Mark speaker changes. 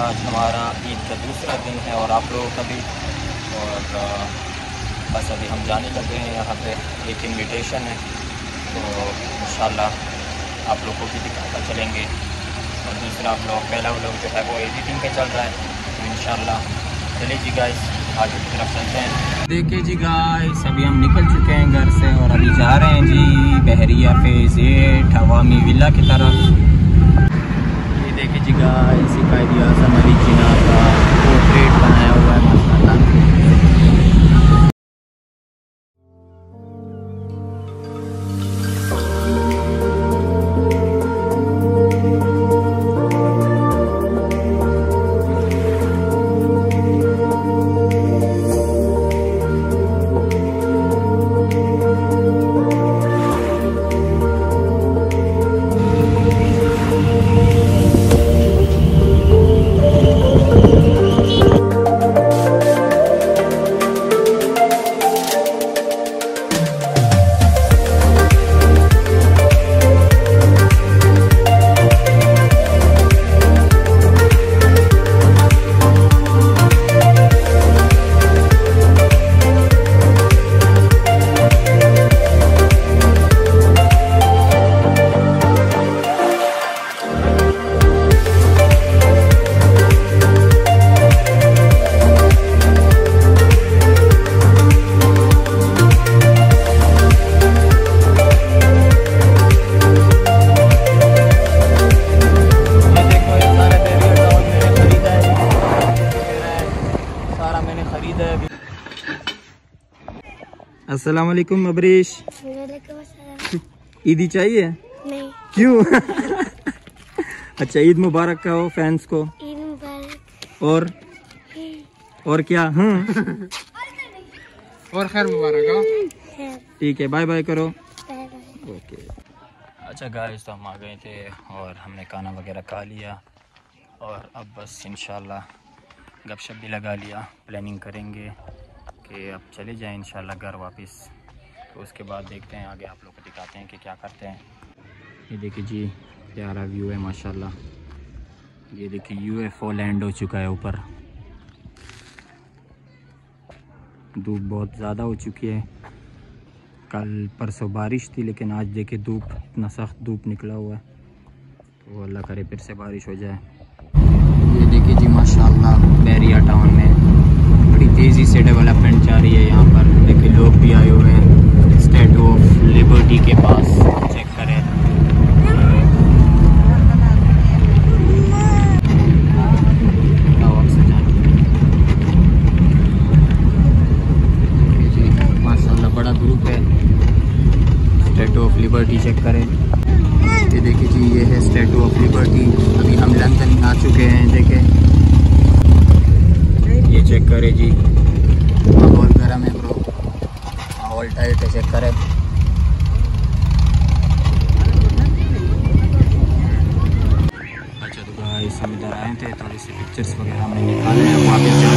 Speaker 1: आज हमारा ईद का दूसरा दिन है और आप लोगों का भी। और बस अभी हम जाने लगे हैं, यहाँ पे एक इनविटेशन है तो इंशाल्लाह आप लोगों को भी दिखाता चलेंगे। और दूसरा ब्लॉग, पहला ब्लॉग जो है वो एडिटिंग पे चल रहा है तो इंशाल्लाह चलिए जी गाइस आगे की तरफ चलते हैं। देखिए जी गाइस अभी हम निकल चुके हैं घर से और अभी जा रहे हैं जी बहरिया फेज़ 8 अवामी विला की तरफ। ये देखिए जी गाइस कायद-ए-आज़म अली जिन्ना का पोर्ट्रेट बनाया हुआ है माशाल्लाह। अस्सलाम वालेकुम अबरीश। ईदी चाहिए?
Speaker 2: नहीं।
Speaker 1: क्यों? अच्छा ईद मुबारक कहो फैंस को।
Speaker 2: ईद मुबारक।
Speaker 1: और क्या?
Speaker 3: और खैर मुबारक हो।
Speaker 1: ठीक है बाय बाय करो।
Speaker 2: Bye bye.
Speaker 1: ओके। अच्छा गाइस तो हम आ गए थे और हमने खाना वगैरह खा लिया और अब बस इंशाल्लाह गपशप भी लगा लिया। प्लानिंग करेंगे कि अब चले जाएं इंशाल्लाह घर वापस। तो उसके बाद देखते हैं आगे, आप लोग को दिखाते हैं कि क्या करते हैं। ये देखिए जी प्यारा व्यू है माशाल्लाह। ये देखिए यूएफओ लैंड हो चुका है ऊपर। धूप बहुत ज़्यादा हो चुकी है। कल परसों बारिश थी लेकिन आज देखिए धूप, इतना सख्त धूप निकला हुआ है। तो अल्लाह करे फिर से बारिश हो जाए। ये देखिए जी माशाल्लाह बहरिया टाउन में बड़ी तेज़ी से डेवलपमेंट जा रही है। यहाँ पर देखिए लोग भी आए हुए हैं स्टैचू ऑफ लिबर्टी के पास। चेक करें माशाल्लाह बड़ा ग्रुप है। स्टैचू ऑफ लिबर्टी चेक करें। ये देखिए जी ये है स्टैचू ऑफ लिबर्टी। अभी हम लंदन आ चुके हैं। देखें ये चेक करें जी माहौल गर्म है ब्रो, माहौल टाइट है। चेक करें अच्छा तो गाइस हम इधर आए थे, थोड़ी सी पिक्चर्स वगैरह हमने निकाले हैं। वापस